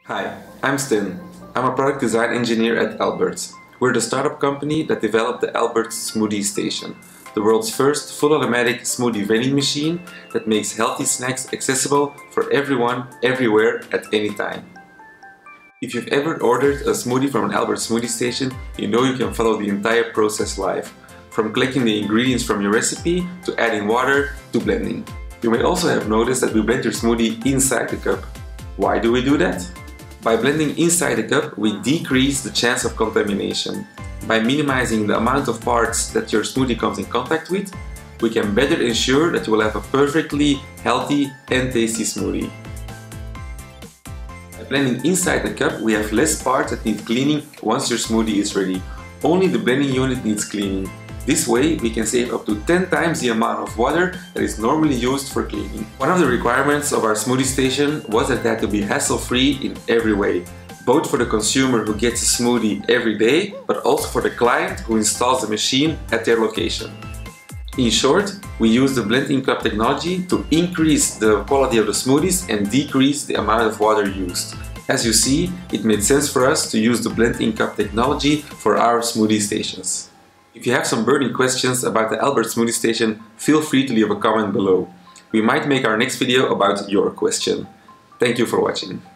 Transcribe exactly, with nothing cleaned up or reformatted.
Hi, I'm Stin. I'm a product design engineer at Alberts. We're the startup company that developed the Alberts Smoothie Station, the world's first full automatic smoothie vending machine that makes healthy snacks accessible for everyone, everywhere, at any time. If you've ever ordered a smoothie from an Alberts Smoothie Station, you know you can follow the entire process live, from collecting the ingredients from your recipe to adding water to blending. You may also have noticed that we blend your smoothie inside the cup. Why do we do that? By blending inside the cup, we decrease the chance of contamination. By minimizing the amount of parts that your smoothie comes in contact with, we can better ensure that you will have a perfectly healthy and tasty smoothie. By blending inside the cup, we have less parts that need cleaning once your smoothie is ready. Only the blending unit needs cleaning. This way, we can save up to ten times the amount of water that is normally used for cleaning. One of the requirements of our smoothie station was that it had to be hassle-free in every way, both for the consumer who gets a smoothie every day, but also for the client who installs the machine at their location. In short, we use the blend-in cup technology to increase the quality of the smoothies and decrease the amount of water used. As you see, it made sense for us to use the blend-in cup technology for our smoothie stations. If you have some burning questions about the Alberts Smoothie Station, feel free to leave a comment below. We might make our next video about your question. Thank you for watching.